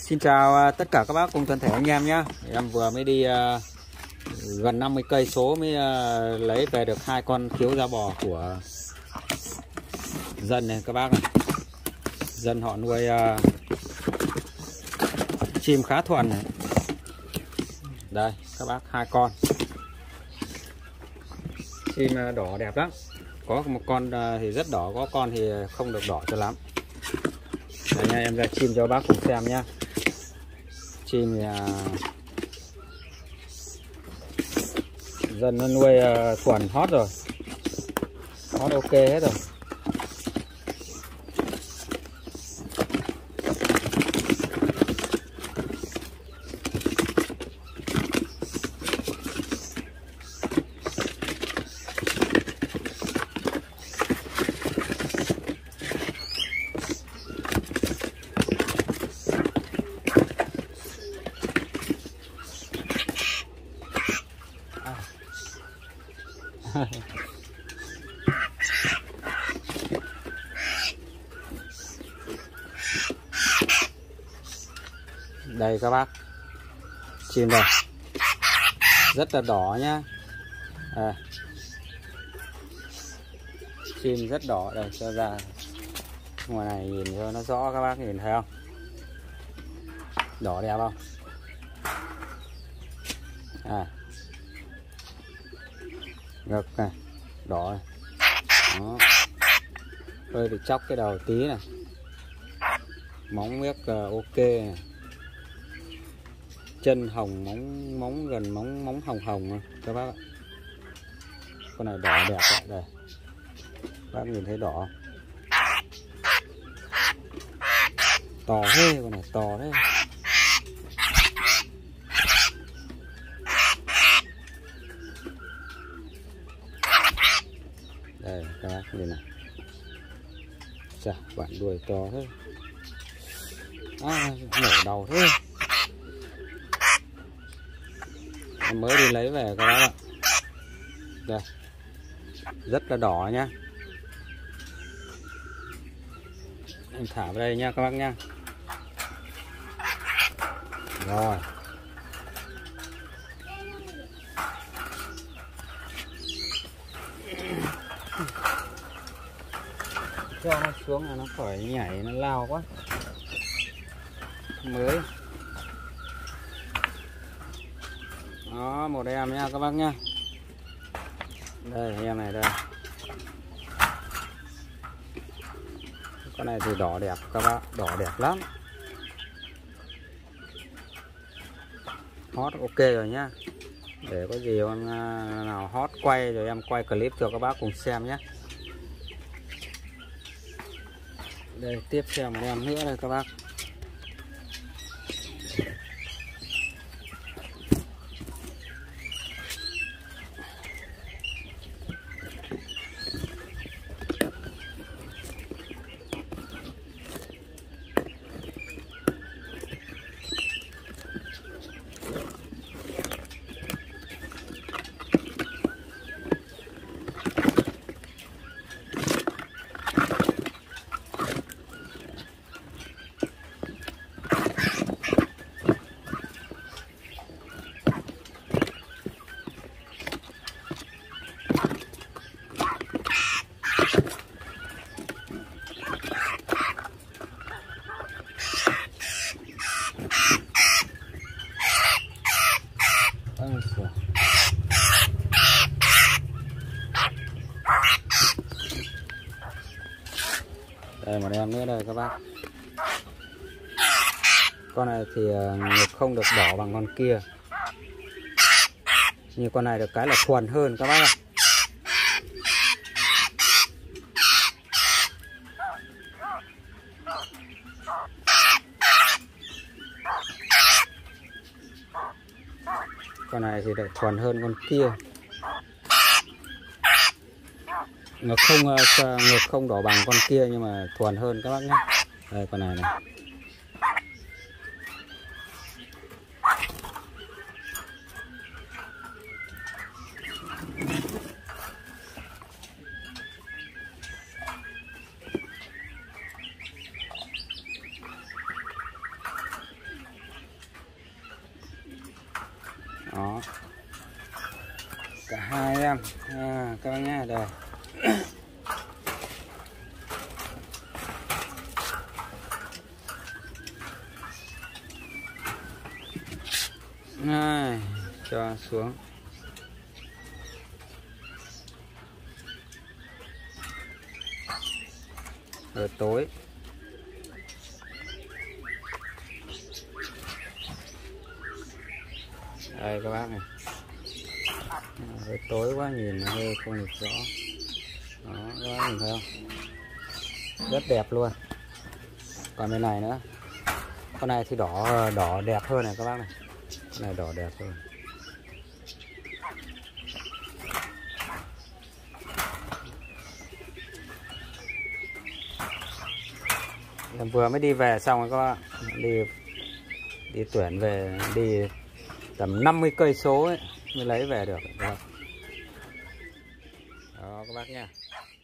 Xin chào tất cả các bác cùng toàn thể anh em nhé. Em vừa mới đi gần 50 cây số mới lấy về được 2 con thiếu da bò của dân này các bác này. Dân họ nuôi chim khá thuần này. Đây các bác, 2 con chim đỏ đẹp lắm. Có một con thì rất đỏ, có con thì không được đỏ cho lắm. Đây nha, em ra chim cho bác cùng xem nhé. Chim thì dân nó nuôi thuần hót rồi, hót ok hết rồi. Đây các bác, chim đây rất là đỏ nhá. Chim rất đỏ. Đây cho ra ngoài này nhìn cho nó rõ, các bác nhìn thấy không, đỏ đẹp không. Ngực này đỏ này. Đó. Hơi bị chóc cái đầu tí này, móng miếc ok này. Chân hồng, móng gần móng hồng hồng các bác ạ. Con này đỏ đẹp đấy. Đây bác nhìn thấy đỏ, to thế, con này to đấy. Đây các bác nhìn này, chà, bạn đuôi to thế, nổ đầu thế. Em mới đi lấy về các bác ạ. Đây rất là đỏ nhá. Em thả vào đây nha các bác nha. Rồi cho nó xuống là nó khỏi nhảy, nó lao quá. Mới đó, một em nha các bác nha. Đây em này đây, con này thì đỏ đẹp các bác, đỏ đẹp lắm, hot ok rồi nhá. Để có gì con nào hot quay rồi em quay clip cho các bác cùng xem nhé. Đây tiếp theo một em nữa đây các bác. Đây một em nữa đây các bác. Con này thì ngực không được đỏ bằng con kia, như con này được cái là thuần hơn các bác ạ. Con này thì được thuần hơn con kia, ngực không đỏ bằng con kia nhưng mà thuần hơn các bác nhé. Đây con này này. Đó, cả hai em các bác nhá, đây. Này, cho xuống. Rồi tối. Đây các bác này. Rồi tối quá nhìn hơi không được rõ. Đó, các bác nhìn thấy không? Rất đẹp luôn. Còn bên này nữa. Con này thì đỏ đẹp hơn này các bác này. Con này đỏ đẹp hơn. Em vừa mới đi về xong rồi các bác. Đi tuyển về, đi tầm 50 cây số ấy mới lấy về được các bác. Đó các bác nha.